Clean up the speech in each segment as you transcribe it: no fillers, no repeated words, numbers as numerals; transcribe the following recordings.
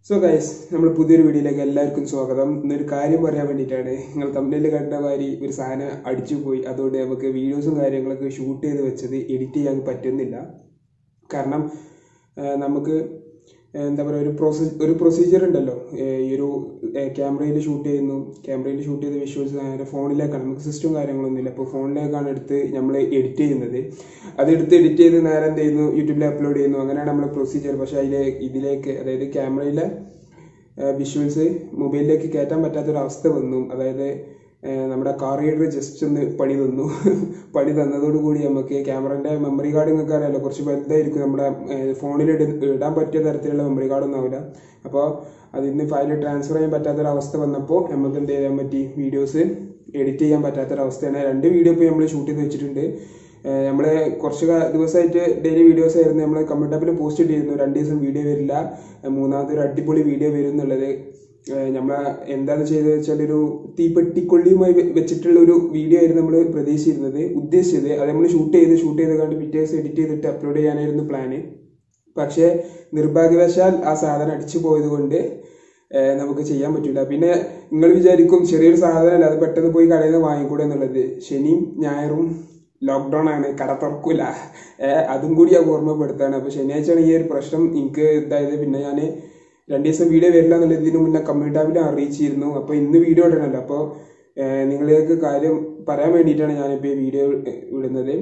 So guys, നമ്മൾ പുതിയൊരു വീഡിയോയിലേക്ക് എല്ലാവർക്കും സ്വാഗതം. ഇന്നൊരു കാര്യം പറയാൻ വേണ്ടിയിട്ടാണ്. നിങ്ങൾ തമ്മിൽ കണ്ട മാതിരി ഒരു സാധനം അടിച്ചു പോയി. അതുകൊണ്ട് നമുക്ക് വീഡിയോസും കാര്യങ്ങളൊക്കെ ഷൂട്ട് ചെയ്ത് വെച്ചത് എഡിറ്റ് ചെയ്യാൻ പറ്റുന്നില്ല. കാരണം നമുക്ക് എന്താ പറയുക, ഒരു പ്രൊസീജിയർ ഉണ്ടല്ലോ. ഈ ഒരു ക്യാമറയിൽ ഷൂട്ട് ചെയ്ത് വിഷ്വൽസ് നേരെ ഫോണിലേക്കാണ്. നമുക്ക് സിസ്റ്റവും കാര്യങ്ങളൊന്നുമില്ല. അപ്പോൾ ഫോണിലേക്കാണ് എടുത്ത് നമ്മൾ എഡിറ്റ് ചെയ്യുന്നത്. അതെടുത്ത് എഡിറ്റ് ചെയ്ത് നേരെ എന്ത് ചെയ്യുന്നു, യൂട്യൂബിൽ അപ്ലോഡ് ചെയ്യുന്നു. അങ്ങനെയാണ് നമ്മുടെ പ്രൊസീജിയർ. പക്ഷേ ഇതിലേക്ക്, അതായത് ക്യാമറയിലെ വിഷ്വൽസ് മൊബൈലിലേക്ക് കയറ്റാൻ പറ്റാത്തൊരവസ്ഥ വന്നു. അതായത് നമ്മുടെ കാർ റീഡർ ജസ്റ്റ് ഒന്ന് പണി തന്നതോടുകൂടി നമുക്ക് ക്യാമറൻ്റെ മെമ്മറി കാർഡ് നിങ്ങൾക്ക് അറിയാമല്ലോ, കുറച്ച് വലുതായിരിക്കും. നമ്മുടെ ഫോണിൽ ഇടാൻ പറ്റിയ തരത്തിലുള്ള മെമ്മറി കാർഡൊന്നും ആവില്ല. അപ്പോൾ അതിന് ഫയൽ ട്രാൻസ്ഫർ ചെയ്യാൻ പറ്റാത്തൊരവസ്ഥ വന്നപ്പോൾ നമുക്ക് എന്ത് ചെയ്യാൻ പറ്റി, വീഡിയോസ് എഡിറ്റ് ചെയ്യാൻ പറ്റാത്തൊരവസ്ഥയാണ്. 2 വീഡിയോ ഇപ്പോൾ നമ്മൾ ഷൂട്ട് ചെയ്ത് വെച്ചിട്ടുണ്ട്. നമ്മൾ കുറച്ച് ദിവസമായിട്ട് ഡെയിലി വീഡിയോസ് ആയിരുന്നു നമ്മൾ കമ്മ്യൂണിറ്റി ടാബിൽ പോസ്റ്റ് ഇട്ടിരുന്നു. 2 ദിവസം വീഡിയോ വരില്ല, 3ാമത്തെ ഒരു അടിപൊളി വീഡിയോ വരും എന്നുള്ളത്. നമ്മൾ എന്താണ് ചെയ്തത് വെച്ചാൽ, ഒരു തീപ്പെട്ടിക്കൊള്ളിയുമായി വെച്ചിട്ടുള്ള ഒരു വീഡിയോ ആയിരുന്നു നമ്മൾ ഉദ്ദേശിച്ചത്. അത് നമ്മൾ ഷൂട്ട് ചെയ്ത് കണ്ട് പിറ്റേ ദിവസം എഡിറ്റ് ചെയ്തിട്ട് അപ്ലോഡ് ചെയ്യാനായിരുന്നു പ്ലാന്. പക്ഷേ നിർഭാഗ്യവശാൽ ആ സാധനം അടിച്ചു പോയത് കൊണ്ട് നമുക്ക് ചെയ്യാൻ പറ്റില്ല. പിന്നെ നിങ്ങൾ വിചാരിക്കും ചെറിയൊരു സാധനമല്ല, അത് പെട്ടെന്ന് പോയി കടയിൽ നിന്ന് വാങ്ങിക്കൂടെ എന്നുള്ളത്. ശനിയും ഞായറും ലോക്ക്ഡൗൺ ആണ്, കട തുറക്കില്ല. അതും കൂടി ആ ഓർമ്മപ്പെടുത്താണ്. അപ്പോൾ ശനിയാഴ്ചയാണ് ഈ ഒരു പ്രശ്നം എനിക്ക് ഇതായത്. പിന്നെ ഞാൻ 2 ദിവസം വീഡിയോ വരില്ല എന്നുള്ളത് ഇതിന് മുന്നേ കമ്മ്യൂണിറ്റി ടാബിൽ അറിയിച്ചിരുന്നു. അപ്പോൾ ഇന്ന് വീഡിയോ ഇടണമല്ലോ. അപ്പോൾ നിങ്ങളിലേക്ക് കാര്യം പറയാൻ വേണ്ടിയിട്ടാണ് ഞാനിപ്പോൾ ഈ വീഡിയോ ഇടുന്നത്.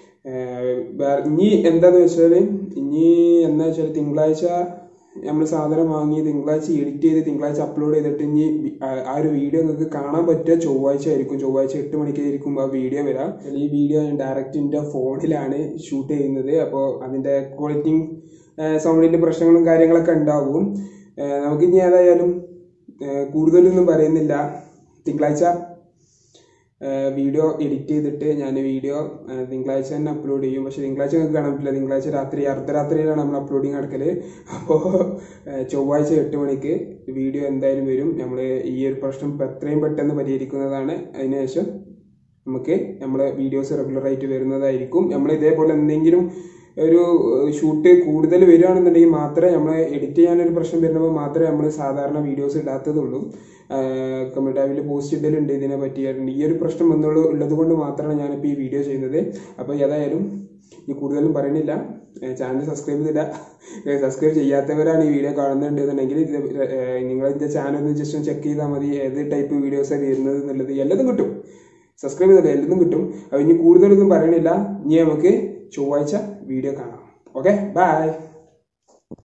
ഇനി എന്താന്ന് വെച്ചാൽ, തിങ്കളാഴ്ച നമ്മൾ സാധനം വാങ്ങി തിങ്കളാഴ്ച എഡിറ്റ് ചെയ്ത് തിങ്കളാഴ്ച അപ്ലോഡ് ചെയ്തിട്ട് ഇനി ആ ഒരു വീഡിയോ നിങ്ങൾക്ക് കാണാൻ പറ്റുക ചൊവ്വാഴ്ച ആയിരിക്കും. ചൊവ്വാഴ്ച 8 മണിക്കായിരിക്കും ആ വീഡിയോ വരാം. ഈ വീഡിയോ ഞാൻ ഡയറക്റ്റ് എൻ്റെ ഫോണിലാണ് ഷൂട്ട് ചെയ്യുന്നത്. അപ്പോൾ അതിൻ്റെ ക്വാളിറ്റി സൗണ്ടിൻ്റെ പ്രശ്നങ്ങളും കാര്യങ്ങളൊക്കെ ഉണ്ടാവും. നമുക്കിനി ഏതായാലും കൂടുതലൊന്നും പറയുന്നില്ല. തിങ്കളാഴ്ച വീഡിയോ എഡിറ്റ് ചെയ്തിട്ട് ഞാൻ വീഡിയോ തിങ്കളാഴ്ച തന്നെ അപ്ലോഡ് ചെയ്യും. പക്ഷേ തിങ്കളാഴ്ച നിങ്ങൾക്ക് കാണാൻ പറ്റില്ല. തിങ്കളാഴ്ച അർദ്ധരാത്രിയിലാണ് നമ്മൾ അപ്ലോഡിങ് നടക്കൽ. അപ്പോൾ ചൊവ്വാഴ്ച 8 മണിക്ക് വീഡിയോ എന്തായാലും വരും. നമ്മൾ ഈ ഒരു പ്രശ്നം എത്രയും പെട്ടെന്ന് പരിഹരിക്കുന്നതാണ്. അതിനുശേഷം നമുക്ക് നമ്മളെ വീഡിയോസ് റെഗുലറായിട്ട് വരുന്നതായിരിക്കും. നമ്മൾ ഇതേപോലെ എന്തെങ്കിലും ഒരു ഷൂട്ട് കൂടുതൽ വരികയാണെന്നുണ്ടെങ്കിൽ മാത്രമേ നമ്മൾ എഡിറ്റ് ചെയ്യാനൊരു പ്രശ്നം വരുമ്പോൾ മാത്രമേ നമ്മൾ സാധാരണ വീഡിയോസ് ഇടാത്തതുള്ളൂ. കമ്മ്യൂണിറ്റി ടാബിൽ പോസ്റ്റ് ഇടലുണ്ട് ഇതിനെ പറ്റിയായിട്ടുണ്ട്. ഈ ഒരു പ്രശ്നം ഉള്ളത് കൊണ്ട് മാത്രമാണ് ഞാനിപ്പോൾ ഈ വീഡിയോ ചെയ്യുന്നത്. അപ്പോൾ ഏതായാലും ഇനി കൂടുതലും പറയുന്നില്ല. ചാനൽ സബ്സ്ക്രൈബ് ചെയ്തില്ല. സബ്സ്ക്രൈബ് ചെയ്യാത്തവരാണ് ഈ വീഡിയോ കാണുന്നുണ്ടെന്നുണ്ടെങ്കിൽ നിങ്ങൾ ഇതിൻ്റെ ചാനൽ ഒന്ന് ജസ്റ്റ് ചെക്ക് ചെയ്താൽ മതി, ഏത് ടൈപ്പ് വീഡിയോസാണ് വരുന്നത് എന്നുള്ളത്. എല്ലാതും കിട്ടും. സബ്സ്ക്രൈബ് ചെയ്തില്ല, എല്ലാതും കിട്ടും. അപ്പോൾ ഇനി കൂടുതലൊന്നും പറയണില്ല. ഇനി നമുക്ക് ചൊവ്വാഴ്ച വീഡിയോ കാണാം. Okay, by.